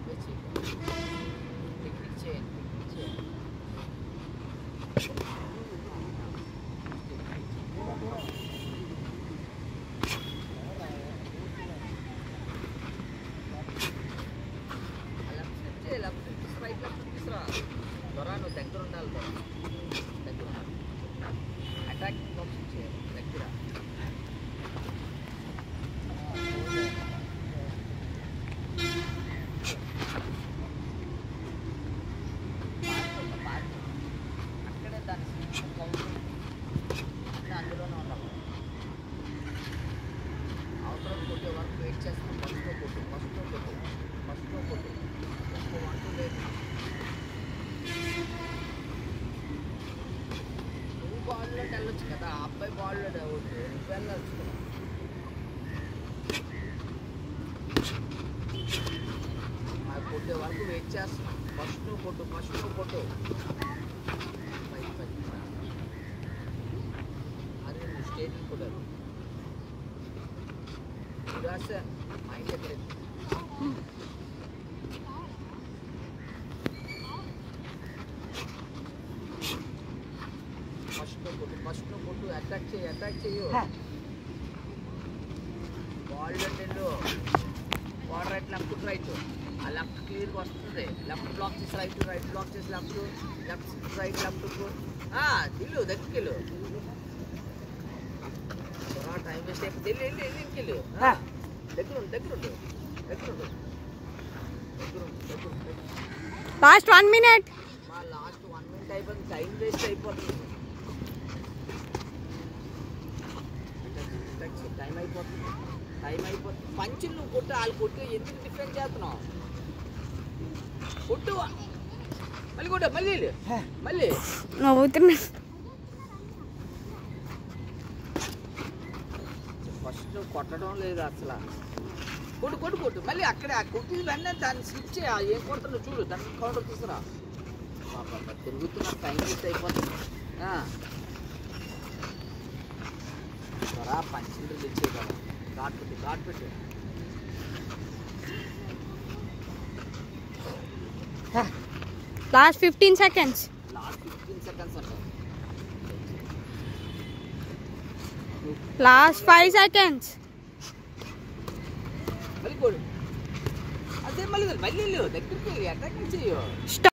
దగ్గర ఉండాలి దగ్గర అట్రాక్టివ్ బాక్స్ దగ్గర అక్కడే దాని అందులోనే ఉండాలి. అవసరం కొట్టే వరకు వెయిట్ చేస్తాం. ఫస్ట్లో కొట్టు వంట లేదు. నువ్వు బాల్లో వెళ్ళొచ్చు కదా, ఆ అబ్బాయి బాల్లో నువ్వు వెళ్ళొచ్చు కదా. అది కొట్టే వరకు వెయిట్ చేస్తున్నాం. ఫస్ట్ కొట్టు అదే నువ్వు స్టేట్కి కొట్టారు రాసా మైండ్ ఎక్కడ ఫస్ట్ కొట్టు అటాక్ చేయు బాల్ వెళ్ళు బాల్ రైట్ ఆ లెఫ్ట్ క్లియర్గా వస్తుంది. లెఫ్ట్ బ్లాక్ చేసి రైట్ బ్లాక్ చేసి లెఫ్ట్ రైట్ ఇల్లు దగ్గరికి వెళ్ళు. టైం వేస్ట్ అయిపోతుంది. వెళ్ళు దగ్గర ఉండు. Last 1 minute. లాస్ట్ 1 minute అయిపోతుంది. టైం వేస్ట్ అయిపోతుంది. టైం అయిపోతుంది. పంచులు నువ్వు కొట్టు, వాళ్ళు కొట్టు. ఎందుకు డిఫరెన్స్ చేస్తున్నావు? కొట్టు మళ్ళీ నవ్వుతున్నా. ఫస్ట్ కొట్టడం లేదు అసలు. కొట్టు మళ్ళీ అక్కడే కొట్టి వెంటనే దాన్ని స్లిప్ చేయ. ఏం కొడుతున్నావు చూడు, దాన్ని కౌంటర్ తీసుకురా. తిరుగుతున్నా టైం వేస్ట్ అయిపోతుంది. పంచిండ్రు తెచ్చే కదా. ఘాట్ పెట్టు. Last 15 seconds. అంటే Last 5 seconds. మళ్ళీ అదే మళ్ళీ దగ్గరికి వెళ్ళి అటాక్ చేయు.